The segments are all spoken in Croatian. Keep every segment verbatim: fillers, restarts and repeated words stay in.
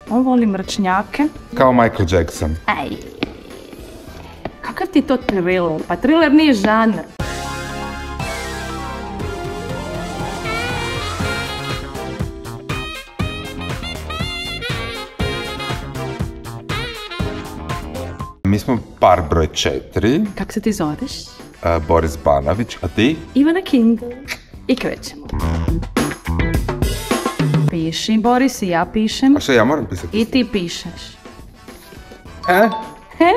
On voli mračnjake. Kao Michael Jackson. Aj. Kakav ti to thriller? Pa thriller nije žanr. Mi smo par broj četiri. Kak se ti zoveš? Uh, Boris Banović, a ti? Ivana Kindl. I krećemo. Piši, Boris, i ja pišem. A što ja moram pisati? I ti pišeš. E? He?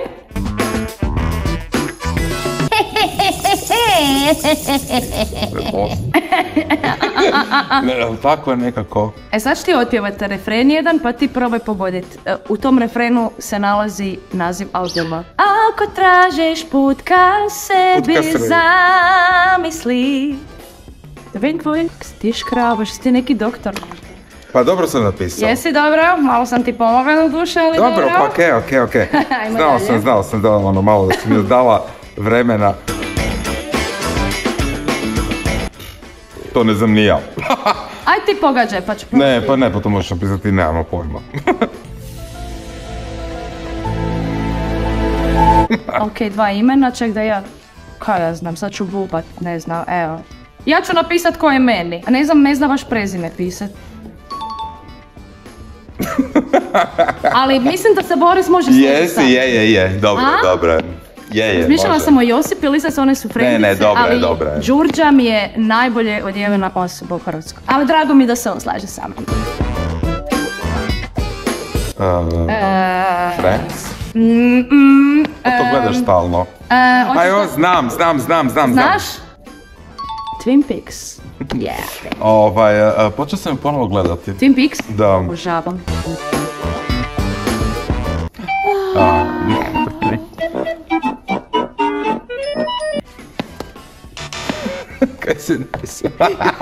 Ne, tako je nekako. E sad ću ti otpjevati refren jedan, pa ti probaj pogoditi. U tom refrenu se nalazi naziv albuma. Ako tražiš put ka sebi, Put ka sebi. zamisli. Da vidim tvoj, ti škrabaš, si ti neki doktor. Pa dobro sam napisao. Jesi dobro, malo sam ti pomogla na duše, ali dobro. Dobro, pa okej, okej, okej. Ajmo Znao dalje. sam, znao sam da ono malo da si mi dala vremena. To ne znam ni ja. Aj ti pogađaj, pa ću... Ne, pa ne, pa to možeš napisati, nemamo pojma. Ok, dva imena, ček da ja... Kaj ja znam, sad ću bubat, ne znam, evo. Ja ću napisat ko je meni, a ne znam, ne znam vaš prezime pisat. Ali mislim da se Boris može složiti. Jesi, je, je, je, dobro, A? dobro. Je, je, Zmišljala može. sam o Josip i Lisa, one su frendice, Ne, ne, dobro je, ali dobro je. Đurđa mi je najbolje odjevena osoba u Hrvatskoj. Ali drago mi da se on slaže sa mnom. Uh, E, Friends? mm, mm, Pa to e, gledaš stalno. e, hoćeš A jo, da- znam, znam, znam, znam. Znaš? Twin Peaks. Yeah. Ovaj, uh, počeo sam je ponovo gledati. Twin Peaks? Da. Obožavam. Kaj si napisao?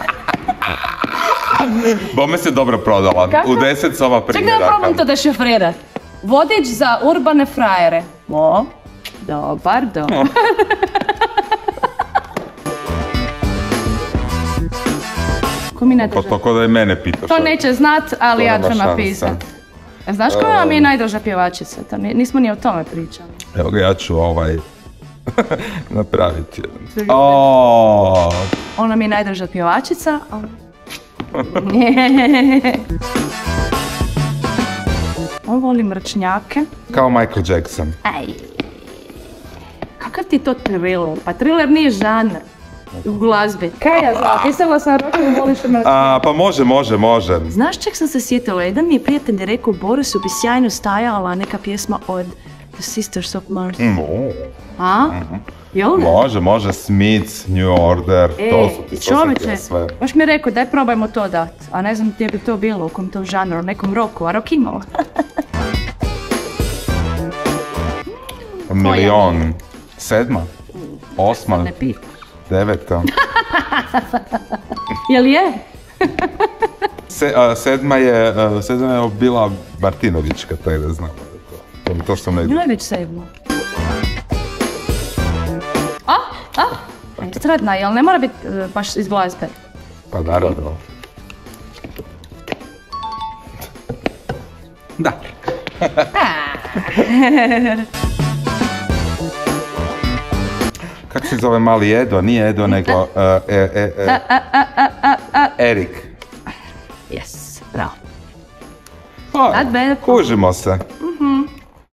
Bome se dobro prodala. Kako? U deset sova Ček da primjeraka. ja probam to dešifrirat. Vodič za urbane frajere. O, dobar, dobar. Ko mi ne Pa drža? to ko da je mene pitaš. To neće znat, ali To ja nema ću šanse. napisat. A znaš koja mi je najdraža pjevačica? To ni- nismo ni o tome pričali. Evo ga, ja ću ovaj... napraviti jedan. Oooo. Ona mi je najdraža pjevačica, ali... On voli mračnjake. Kao Michael Jackson. Aj. Kakav ti to thriller? Pa thriller nije žanr. U glazbi. Kaj ja znam? Pisala sam roka da voliš mračnjake. A, pa može, može, može. Znaš čak sam se sjetila, jedan mi je prijatelj rekao Borisu bi sjajno stajala neka pjesma od The Sisters of Mars. Mm, A? Jel ne? može, može. Smiths, New Order, E, to su, to su čovječe, ti sve. baš mi je rekao daj probajmo to dat, a ne znam gdje bi to bilo, u kom to žanru, u nekom roku, a rok imao. Milion. Sedma? Osma? Ne pita. Deveta? Jel je? Se, a, sedma je, a, sedma je bila Martinovićka, tako da znam. To, to sam ne... Bilo je već sedmo. A? A? Estradna, jel ne mora biti e, baš iz glazbe? Pa naravno. Da. Kako se zove mali Edo? Nije Edo, nego uh, e, e, e, Erik. Yes, bravo. Pa, Not bad. kužimo se.